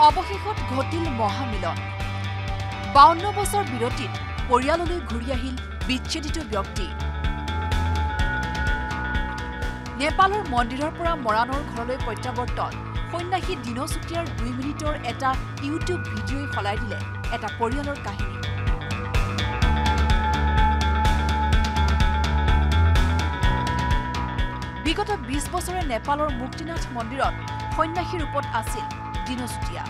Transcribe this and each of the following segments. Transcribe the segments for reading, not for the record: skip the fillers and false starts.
অৱশেষত ঘটিল মহামিলন 52 বছৰ বিৰতিত পৰিয়াললৈ ঘূৰি আহিল বিচ্ছেদিত ব্যক্তি নেপালৰ মন্দিৰৰ পৰা মৰাণৰ ঘৰলৈ প্ৰত্যাৱৰ্তন সন্ন্যাসী দিনচুতীয়াৰ 2 মিনিটৰ এটা ইউটিউব ভিডিঅ'ই সলাই দিলে এটা পৰিয়ালৰ কাহিনী বিগত 20 বছৰে নেপালৰ মুক্তিনাথ মন্দিৰত সন্ন্যাসী ৰূপত আছিল দিনচুতীয়া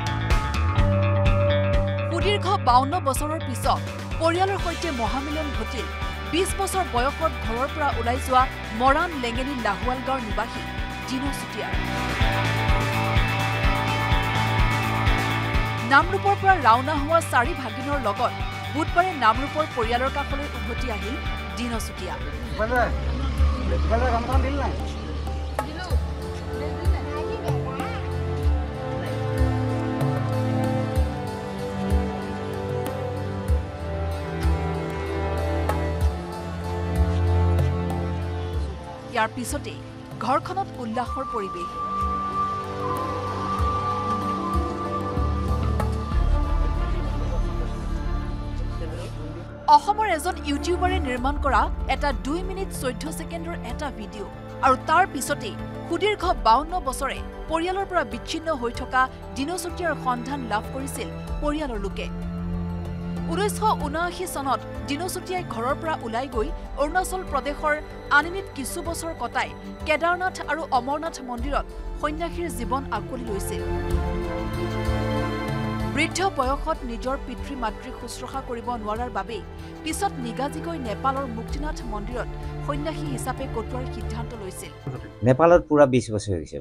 সুদীৰ্ঘ 52 বছৰৰ পিছত পৰিয়ালৰ সৈতে মহামিলন ঘটিল 20 বছৰ বয়সত ঘৰৰ পৰা ওলাই যোৱা মৰাণ লেঙেনী লাহুৱাল গাঁৱৰ নিবাসী দিনচুতীয়া নামৰূপৰ পৰা ৰাওনা হোৱা 4 ভাগিনৰ লগত বুধবাৰে নামৰূপৰ পৰিয়ালৰ কাষলৈ উভতি আহিল দিনচুতীয়া ইয়াৰ পিছতে ঘৰখনত উল্লাসৰ পৰিৱেশ অসমৰ এজন ইউটিউবাৰে নিৰ্মাণ কৰা এটা 2 মিনিট 14 ছেকেণ্ডৰ এটা ভিডিঅ' আৰু তাৰ পিছতে সুদীৰ্ঘ 52 বছৰে পৰিয়ালৰ পৰা বিচ্ছিন্ন হৈ থকা দিনচুতীয়াৰ সন্ধান লাভ কৰিছিল পৰিয়ালৰ লোকে 1979 চনত দিনচুতীয়াই ঘৰৰ পৰা ওলাই গৈ অৰুণাচল প্ৰদেশৰ আনিনীত কিছু বছৰ কটাই কেদাৰনাথ আৰু অমৰনাথ মন্দিৰত সন্ন্যাসীৰ জীৱন আকোৱালি লৈছিল বৃদ্ধ বয়সত নিজৰ পিতৃ মাতৃক শুশ্ৰূষা কৰিব নোৱাৰাৰ বাবে পিছত নিগাজিকৈ নেপালৰ মুক্তিনাথ মন্দিৰত সন্ন্যাসী হিচাপে কটোৱাৰ সিদ্ধান্ত লৈছিল নেপালত পুৰা 20 বছৰ হৈছে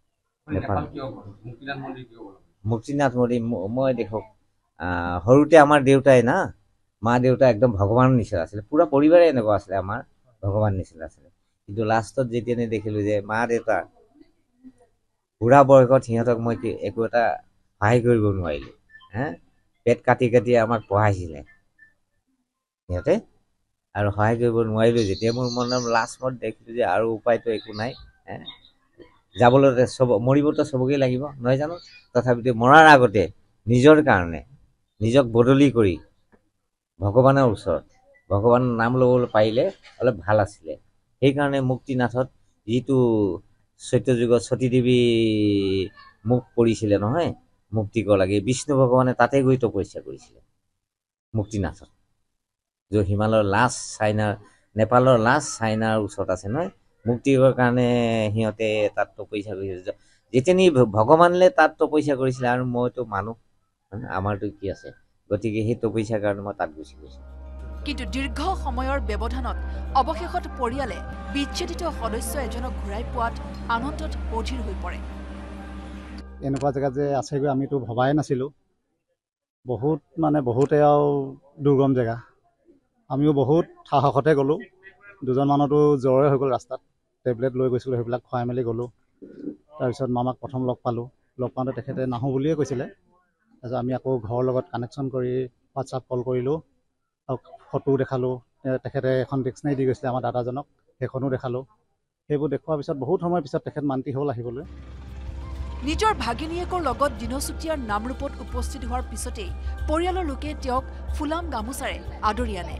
মুক্তিনাথ মন্দিৰ মই দেখক সৰুতে আমাৰ দেউতাই না মা দেউতা একদম ভগৱানৰ নিচিনা আছিল পুৰা পৰিবাৰে এনেকুৱা আছিল আমাৰ ভগৱান নিচিনা আছিল কিন্তু লাষ্টত যেতিয়া দেখিলো যে মা দেউতা বুঢ়া বয়সত সিহঁতক মই একো এটা সহায় কৰিব নোৱাৰিলো পেট কাটি কাটি আমাক পঢ়াইছিলে সিহঁতে আৰু সহায় কৰিব নোৱাৰিলো যেতিয়া মোৰ মনত লাষ্টত দেখিলো যে আৰু উপায়তো একো নাই যাবলৈ সব মৰিবতো সবকে লাগিব নহয় জানো তথাপিতো মৰাৰ আগতে নিজৰ কাৰণে নিজক বদলি কৰি ভগৱানৰ ওচৰত ভগৱানৰ নাম ল'বলৈ পাৰিলে অলপ ভাল আছিলে সেইকাৰণে মুক্তিনাথত যিটো সত্যযুগত সতী দেৱী মুখ পৰিছিলে নহয় মুক্তিক লাগে বিষ্ণু ভগৱানে তাতে গৈ তপস্যা কৰিছিলে মুক্তিনাথত যে হিমালয়ৰ লাষ্ট চাইনাৰ নেপালৰ লাষ্ট চাইনাৰ ওচৰত আছে নহয় মুক্তিৰ কাৰণে সিহঁতে তাত তপস্যা কৰিছিল যেতিয়া ভগৱানলে তাত তপস্যা কৰিছিলে আৰু মইতো মানুহ আমাৰতো কি আছে গতিকে সেই তপস্যাৰ কাৰণে মই তাত গুচি গৈছো কিন্তু দীৰ্ঘ সময়ৰ ব্যৱধানত অৱশেষত পৰিয়ালে বিচ্ছেদিত সদস্য এজনক ঘূৰাই পোৱাত আনন্দত অধীৰ হৈ পৰে এনেকুৱা জেগা যে আছেগৈ আমিতো ভবাই নাছিলোঁ বহুত বহুতে আৰু দুৰ্গম জেগা আমিও বহুত সাহসতে গ'লোঁ দুজনমানতো জ্বৰে হৈ গ'ল ৰাস্তাত টেবলেট লৈ গৈছিলোঁ সেইবিলাক খুৱাই মেলি গ'লোঁ তাৰপিছত মামাক প্ৰথম লগ পাওঁতে তেখেতে নাহোঁ বুলিয়ে কৈছিলে তাৰপিছত আমি আকৌ ঘৰৰ লগত কানেকশ্যন কৰি হোৱাটছআপ কল কৰিলোঁ আৰু ফটো দেখালোঁ তেখেতে এখন ডিক্সনাৰী দি গৈছিলে আমাৰ দাদাজনক সেইখনো দেখালোঁ সেইবোৰ দেখুৱাৰ পিছত বহুত সময়ৰ পিছত তেখেত মান্তি হ'ল আহিবলৈ নিজৰ ভাগিনীয়েকৰ লগত দিনচুতীয়াৰ নামৰূপত উপস্থিত হোৱাৰ পিছতেই পৰিয়ালৰ লোকে তেওঁক ফুলাম গামোচাৰে আদৰি আনে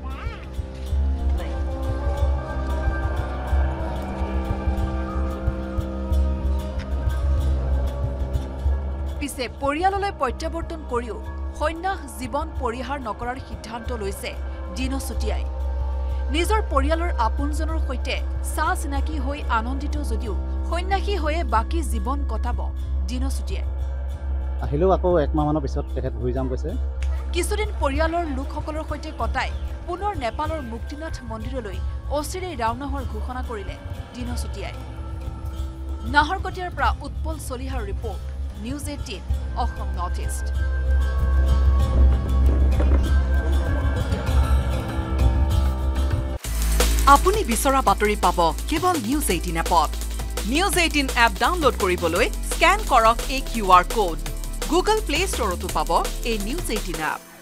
পিছে পৰিয়াললৈ প্ৰত্যাৱৰ্তন কৰিও সন্ন্যাস জীৱন পৰিহাৰ নকৰাৰ সিদ্ধান্ত লৈছে দিনচুতীয়াই নিজৰ পৰিয়ালৰ আপোনজনৰ সৈতে চা চিনাকি হৈ আনন্দিত যদিও সন্ন্যাসী হৈয়ে বাকী জীৱন কটাব দিনচুতীয়াই আহিলেও আকৌ 1 মাহমানৰ পিছত তেখেত ঘূৰি যাম কৈছে কিছুদিন পৰিয়ালৰ লোকসকলৰ সৈতে কটাই পুনৰ নেপালৰ মুক্তিনাথ মন্দিৰলৈ অচিৰেই ৰাওনা হোৱাৰ ঘোষণা কৰিলে দিনচুতীয়াই নাহৰকটীয়াৰ পৰা উৎপল চলিহাৰ report news 18 Assam north east আপুনি বিচৰা বাতৰি পাব কেৱল নিউজ 18 এপত নিউজ 18 এপ ডাউনলোড কৰিবলৈ স্ক্যান কৰক এই QR কোড গুগল প্লে ষ্টৰতো পাব এই নিউজ 18 এপ